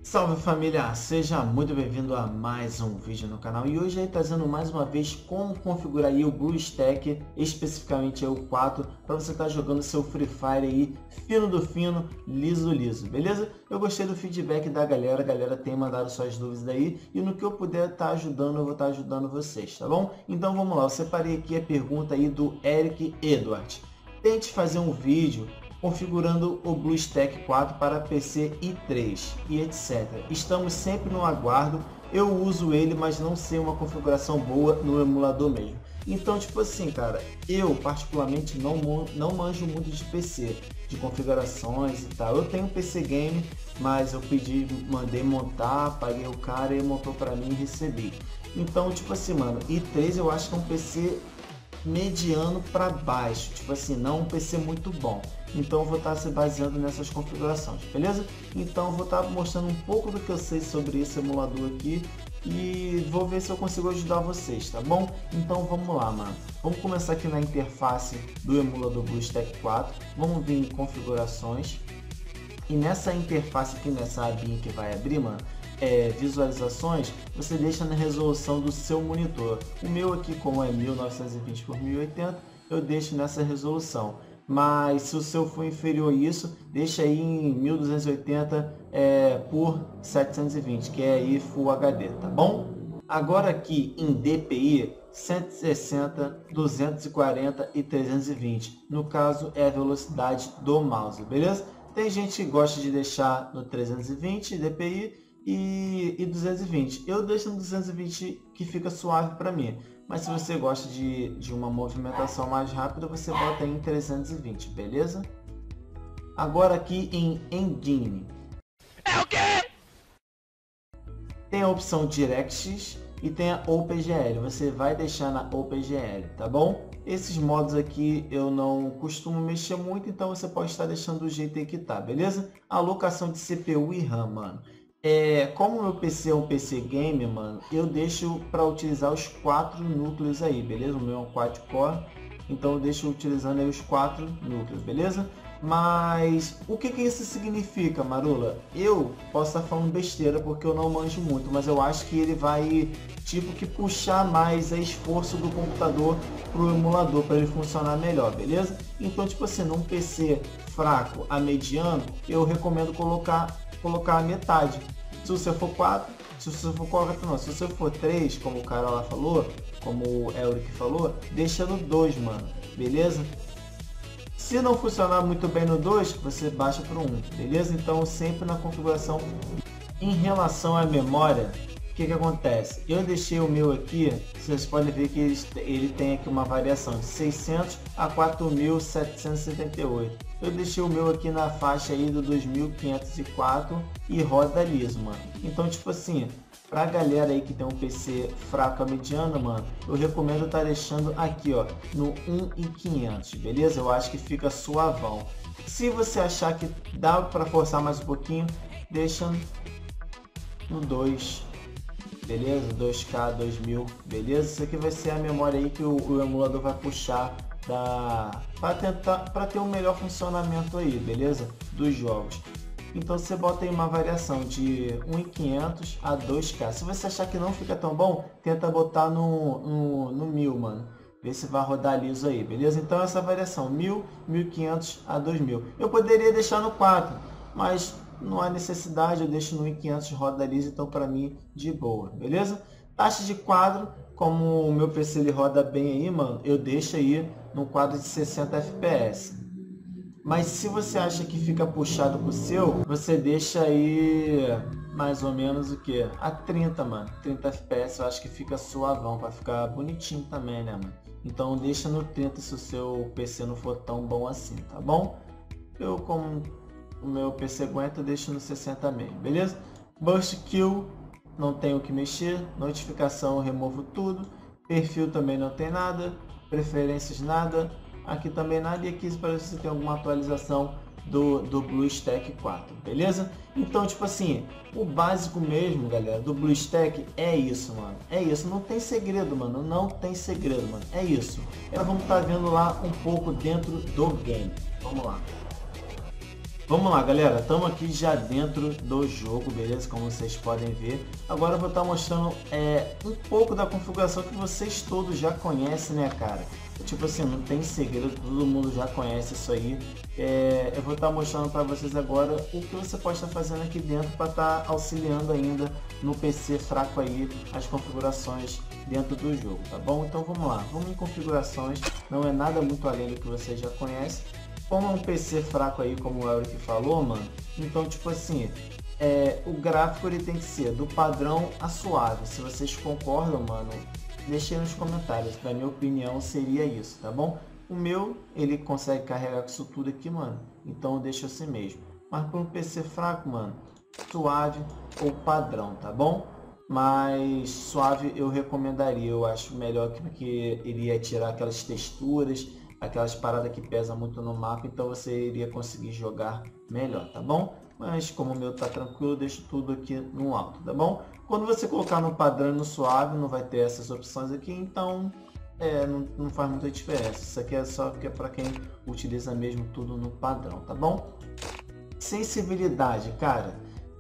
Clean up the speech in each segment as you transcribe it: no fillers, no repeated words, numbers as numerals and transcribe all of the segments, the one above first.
Salve família, seja muito bem-vindo a mais um vídeo no canal e hoje aí trazendo mais uma vez como configurar aí o BlueStack, especificamente aí o 4, para você estar jogando seu Free Fire aí fino do fino, liso do liso, beleza? Eu gostei do feedback da galera, a galera tem mandado suas dúvidas aí e no que eu puder estar ajudando, eu vou estar ajudando vocês, tá bom? Então vamos lá, eu separei aqui a pergunta aí do Eric Edward. Tente fazer um vídeo configurando o BlueStack 4 para PC i3 e etc. Estamos sempre no aguardo, eu uso ele, mas não sei uma configuração boa no emulador mesmo. Então, tipo assim, cara, eu particularmente não manjo muito de PC, de configurações e tal. Eu tenho um PC game, mas eu mandei montar, paguei o cara e ele montou para mim e recebi. Então, tipo assim, mano, i3 eu acho que é um PC mediano para baixo, tipo assim, não um PC muito bom. Então eu vou estar se baseando nessas configurações, beleza? Então eu vou estar mostrando um pouco do que eu sei sobre esse emulador aqui e vou ver se eu consigo ajudar vocês, tá bom? Então vamos lá, mano. Vamos começar aqui na interface do emulador BlueStack 4. Vamos vir em configurações. E nessa interface aqui, nessa abinha que vai abrir, mano, visualizações, você deixa na resolução do seu monitor. O meu aqui, como é 1920 por 1080, eu deixo nessa resolução. Mas se o seu for inferior a isso, deixa aí em 1280 por 720, que é aí Full HD, tá bom? Agora aqui em DPI, 160, 240 e 320. No caso é a velocidade do mouse, beleza? Tem gente que gosta de deixar no 320 DPI e 220. Eu deixo no 220 que fica suave para mim. Mas se você gosta de uma movimentação mais rápida, você bota em 320, beleza? Agora aqui em Engine. É o quê? Tem a opção DirectX e tem a OpenGL. Você vai deixar na OpenGL, tá bom? Esses modos aqui eu não costumo mexer muito, então você pode estar deixando do jeito aí que tá, beleza? Alocação de CPU e RAM, mano. Como o meu PC é um PC game, mano, eu deixo para utilizar os 4 núcleos aí, beleza? O meu é um quad-core, então eu deixo utilizando aí os 4 núcleos, beleza? Mas o que isso significa, Marula? Eu posso estar falando besteira porque eu não manjo muito, mas eu acho que ele vai tipo que puxar mais a esforço do computador pro emulador para ele funcionar melhor, beleza? Então, tipo assim, num PC fraco a mediano, eu recomendo colocar a metade. Se você for 4, se você for 4 não, se você for 3, como o cara lá falou, como o Elric falou, deixa no 2, mano, beleza? Se não funcionar muito bem no 2, você baixa para o 1, beleza? Então sempre na configuração. Em relação à memória, o que acontece? Eu deixei o meu aqui, vocês podem ver que ele tem aqui uma variação de 600 a 4778. Eu deixei o meu aqui na faixa aí do 2504 e roda liso, mano. Então, tipo assim, pra galera aí que tem um PC fraco a mediano, mano, eu recomendo estar deixando aqui, ó, no 1500, beleza? Eu acho que fica suavão. Se você achar que dá para forçar mais um pouquinho, deixa no 2, beleza? 2K, 2000, beleza? Isso aqui vai ser a memória aí que o emulador vai puxar para ter um melhor funcionamento aí, beleza? Dos jogos. Então você bota aí uma variação de 1500 a 2K. Se você achar que não fica tão bom, tenta botar no 1000, mano. Vê se vai rodar liso aí, beleza? Então essa variação 1000, 1500 a 2000. Eu poderia deixar no 4, mas não há necessidade, eu deixo no 1500 roda liso, então para mim de boa, beleza? Taxa de quadro, como o meu PC ele roda bem aí, mano, eu deixo aí no quadro de 60 FPS. Mas se você acha que fica puxado pro seu, você deixa aí mais ou menos o que? A 30, mano. 30 FPS eu acho que fica suavão, para ficar bonitinho também, né, mano? Então deixa no 30 se o seu PC não for tão bom assim, tá bom? Eu, como o meu PC aguenta, eu deixo no 60 mesmo, beleza? Burst Kill, não tenho o que mexer. Notificação, eu removo tudo. Perfil também não tem nada. Preferências, nada. Aqui também nada, e aqui parece que você tem alguma atualização do BlueStack 4, beleza? Então, tipo assim, o básico mesmo, galera, do BlueStack é isso, mano. É isso, não tem segredo, mano, não tem segredo, mano. É isso. Agora vamos estar vendo lá um pouco dentro do game. Vamos lá. Vamos lá, galera, estamos aqui já dentro do jogo, beleza? Como vocês podem ver. Agora eu vou estar mostrando um pouco da configuração que vocês todos já conhecem, né, cara? Tipo assim, não tem segredo, todo mundo já conhece isso aí. Eu vou estar mostrando para vocês agora o que você pode estar fazendo aqui dentro para estar auxiliando ainda no PC fraco aí as configurações dentro do jogo, tá bom? Então vamos lá, vamos em configurações, não é nada muito além do que vocês já conhecem. Como é um PC fraco aí, como o Elric falou, mano, então tipo assim, o gráfico ele tem que ser do padrão a suave. Se vocês concordam, mano, deixem nos comentários. Na minha opinião seria isso, tá bom? O meu, ele consegue carregar com isso tudo aqui, mano, então eu deixo assim mesmo. Mas para um PC fraco, mano, suave ou padrão, tá bom? Mas suave eu recomendaria, eu acho melhor porque iria tirar aquelas texturas, aquelas paradas que pesam muito no mapa, então você iria conseguir jogar melhor, tá bom? Mas como o meu tá tranquilo, eu deixo tudo aqui no alto, tá bom? Quando você colocar no padrão e no suave, não vai ter essas opções aqui, então não faz muita diferença. Isso aqui é só que é para quem utiliza mesmo tudo no padrão, tá bom? Sensibilidade, cara,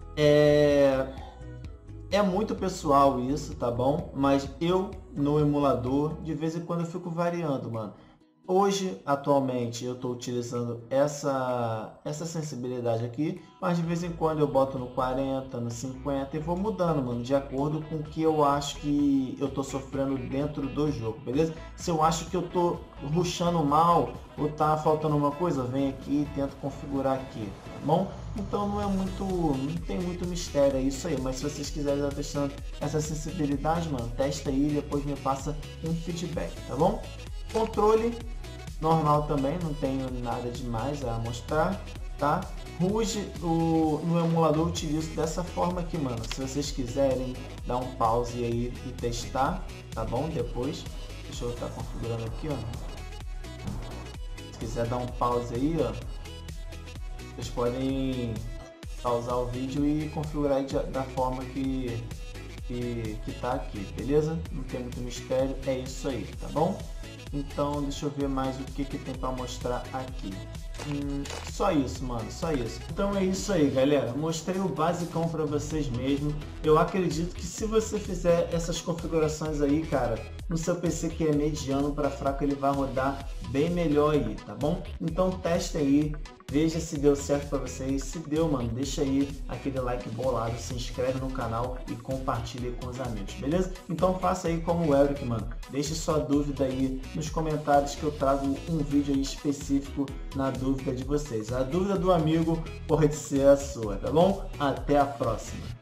é muito pessoal isso, tá bom? Mas eu, no emulador, de vez em quando eu fico variando, mano. Hoje, atualmente, eu estou utilizando essa sensibilidade aqui, mas de vez em quando eu boto no 40, no 50 e vou mudando, mano, de acordo com o que eu acho que eu estou sofrendo dentro do jogo, beleza? Se eu acho que eu estou rushando mal ou tá faltando uma coisa, vem aqui e tento configurar aqui, tá bom? Então não tem muito mistério, é isso aí, mas se vocês quiserem estar testando essa sensibilidade, mano, testa aí e depois me passa um feedback, tá bom? Controle normal também, não tenho nada demais a mostrar, tá? RUG no emulador eu utilizo dessa forma aqui, mano. Se vocês quiserem dar um pause aí e testar, tá bom? Depois, deixa eu estar configurando aqui, ó. Se quiser dar um pause aí, ó, vocês podem pausar o vídeo e configurar aí da forma que tá aqui, beleza? Não tem muito mistério, é isso aí, tá bom? Então deixa eu ver mais o que tem para mostrar aqui. Só isso, mano, só isso. Então é isso aí, galera, mostrei o basicão para vocês mesmo. Eu acredito que se você fizer essas configurações aí, cara, no seu PC que é mediano para fraco, ele vai rodar bem melhor aí, tá bom? Então teste aí, veja se deu certo para vocês. Se deu, mano, deixa aí aquele like bolado, se inscreve no canal e compartilha com os amigos, beleza? Então faça aí como o Elric, mano, deixe sua dúvida aí nos comentários que eu trago um vídeo aí específico na dúvida de vocês. A dúvida do amigo pode ser a sua, tá bom? Até a próxima!